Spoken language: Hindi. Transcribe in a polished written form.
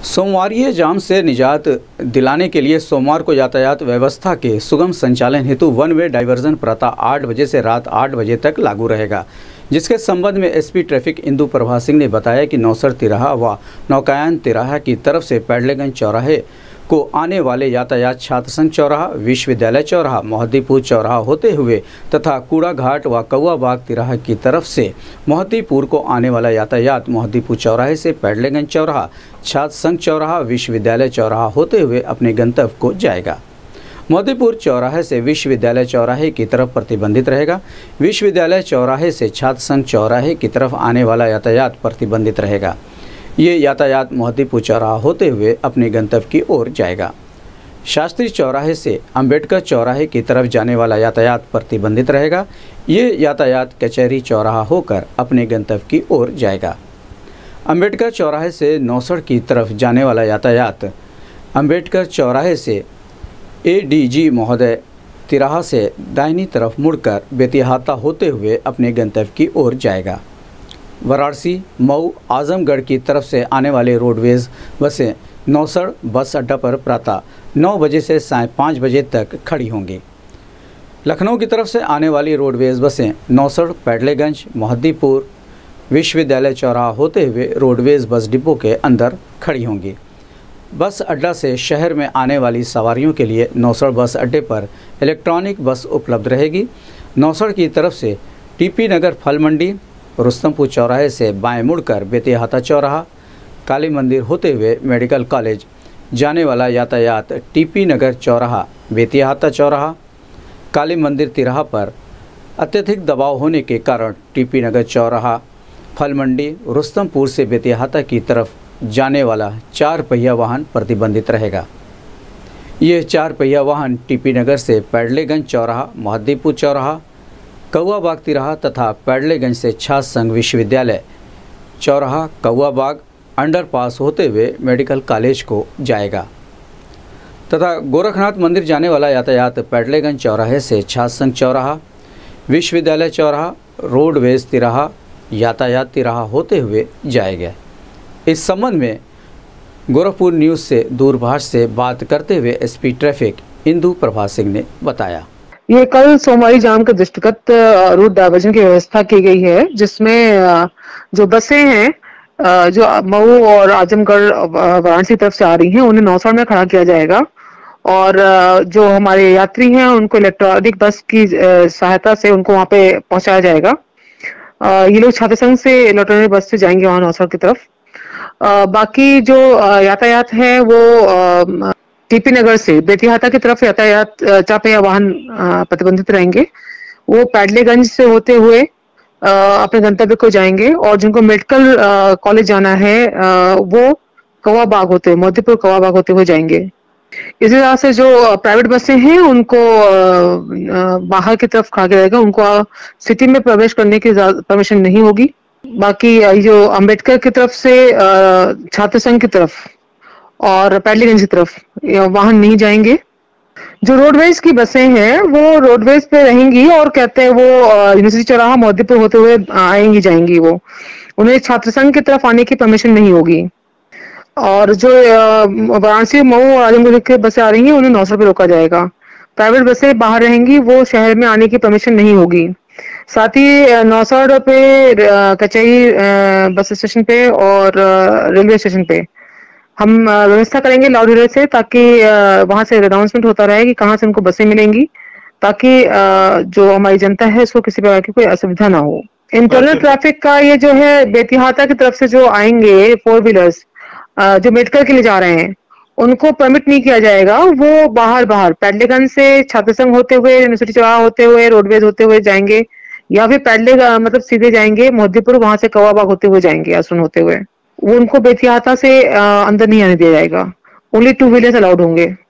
सोमवारीय जाम से निजात दिलाने के लिए सोमवार को यातायात व्यवस्था के सुगम संचालन हेतु वन वे डाइवर्जन प्रातः 8 बजे से रात 8 बजे तक लागू रहेगा, जिसके संबंध में एसपी ट्रैफिक इंदु प्रभा सिंह ने बताया कि नौसर तिराहा व नौकायान तिराहा की तरफ से पैडलेगंज चौराहे को आने वाले यातायात छात्र संघ चौराहा, विश्वविद्यालय चौराहा, मोहद्दीपुर चौराहा होते हुए तथा कूड़ा घाट व कौआ बाग तिराहा की तरफ से मोहद्दीपुर को आने वाला यातायात मोहद्दीपुर चौराहे से पैडलेगंज चौराहा, छात्र संघ चौराहा, विश्वविद्यालय चौराहा होते हुए अपने गंतव्य को जाएगा। मोहद्दीपुर चौराहे से विश्वविद्यालय चौराहे की तरफ प्रतिबंधित रहेगा। विश्वविद्यालय चौराहे से छात्र संघ चौराहे की तरफ आने वाला यातायात प्रतिबंधित रहेगा। ये यातायात मोहद्दीपुर चौराहा होते हुए अपने गंतव्य की ओर जाएगा। शास्त्री चौराहे से अंबेडकर चौराहे की तरफ जाने वाला यातायात प्रतिबंधित रहेगा। ये यातायात कचहरी चौराहा होकर अपने गंतव्य की ओर जाएगा। अंबेडकर चौराहे से नौसड़ की तरफ जाने वाला यातायात अंबेडकर चौराहे से एडीजी महोदय तिराहा से दाहिनी तरफ मुड़कर बेतिहाता होते हुए अपने गंतव्य की ओर जाएगा। वाराणसी, मऊ, आजमगढ़ की तरफ से आने वाले रोडवेज बसें नौसड़ बस अड्डा पर प्रातः 9 बजे से सायं 5 बजे तक खड़ी होंगी। लखनऊ की तरफ से आने वाली रोडवेज बसें नौसड़, पैडलेगंज, मोहद्दीपुर, विश्वविद्यालय चौराहा होते हुए रोडवेज बस डिपो के अंदर खड़ी होंगी। बस अड्डा से शहर में आने वाली सवारियों के लिए नौसड़ बस अड्डे पर इलेक्ट्रॉनिक बस उपलब्ध रहेगी। नौसड़ की तरफ से टीपी नगर फल मंडी, रुस्तमपुर चौराहे से बाएं मुड़कर बेतिहाता चौराहा, काली मंदिर होते हुए मेडिकल कॉलेज जाने वाला यातायात टीपी नगर चौराहा, बेतिहाता चौराहा, काली मंदिर तिराहा पर अत्यधिक दबाव होने के कारण टीपी नगर चौराहा, फल मंडी, रुस्तमपुर से बेतिहाता की तरफ जाने वाला 4 पहिया वाहन प्रतिबंधित रहेगा। ये 4 पहिया वाहन टीपी नगर से पैडलेगंज चौराहा, मोहद्दीपुर चौराहा, कौआ बाग तिराहा तथा पैडलेगंज से छात्र संघ विश्वविद्यालय चौराहा, कौआ बाग अंडरपास होते हुए मेडिकल कॉलेज को जाएगा तथा गोरखनाथ मंदिर जाने वाला यातायात पैडलेगंज चौराहे से छात्र संघ चौराहा, विश्वविद्यालय चौराहा, रोडवेज तिराहा, यातायात तिराहा होते हुए जाएगा। इस संबंध में गोरखपुर न्यूज़ से दूरभाष से बात करते हुए एसपी ट्रैफिक इंदु प्रभा सिंह ने बताया। ये कल सोमवारी जाम के दृष्टिगत रूट डाइवर्जन की व्यवस्था की गई है, जिसमें जो बसें हैं जो मऊ और आजमगढ़ वाराणसी तरफ से आ रही हैं उन्हें नौसड़ में खड़ा किया जाएगा और जो हमारे यात्री हैं उनको इलेक्ट्रॉनिक बस की सहायता से उनको वहां पे पहुंचाया जाएगा। ये लोग छात्र संघ से इलेक्ट्रॉनिक बस से जाएंगे वहां नौसड़ की तरफ। बाकी जो यातायात है वो टीपी नगर से बेतिहाता की तरफ यातायात 4 पहिया वाहन प्रतिबंधित रहेंगे। वो पैडलेगंज से होते हुए अपने गंतव्य को जाएंगे और जिनको मेडिकल कॉलेज जाना है वो कौआ बाग होते हुए, मोहद्दीपुर कौआ बाग होते हुए जाएंगे। इसी तरह से जो प्राइवेट बसें हैं उनको बाहर की तरफ खड़ा किया जाएगा, उनको सिटी में प्रवेश करने की परमिशन नहीं होगी। बाकी जो अंबेडकर की तरफ से छात्र संघ की तरफ और पैडलेगंज की तरफ वाहन नहीं जाएंगे। जो रोडवेज की बसें हैं वो रोडवेज पे रहेंगी और कहते हैं वो यूनिवर्सिटी चौराहा, मोहद्दीपुर होते हुए आएंगी जाएंगी। वो उन्हें छात्र संघ की तरफ आने की परमिशन नहीं होगी। और जो वाराणसी, मऊ और आजमगढ़ की बसें आ रही हैं उन्हें नौसड़ पे रोका जाएगा। प्राइवेट बसें बाहर रहेंगी, वो शहर में आने की परमिशन नहीं होगी। साथ ही नौसड़ पे कचहरी बस स्टेशन पे और रेलवे स्टेशन पे हम व्यवस्था करेंगे लाउड हीटर से, ताकि वहां से अनाउंसमेंट होता रहे कि कहाँ से उनको बसें मिलेंगी, ताकि जो हमारी जनता है उसको किसी प्रकार की कोई असुविधा ना हो। इंटरनल ट्रैफिक का ये जो है बेतिहाता की तरफ से जो आएंगे 4 व्हीलर्स जो मेडिकल के लिए जा रहे हैं उनको परमिट नहीं किया जाएगा। वो बाहर पैडलेगंज से छात्र संघ होते हुए, यूनिवर्सिटी चौराहा होते हुए, रोडवेज होते हुए जाएंगे या फिर मतलब सीधे जाएंगे मोहद्दीपुर, वहां से कौआ बाग होते हुए जाएंगे आसुन होते हुए। वो उनको बेतिहाता से अंदर नहीं आने दिया जाएगा। ओनली 2 व्हीलर्स अलाउड होंगे।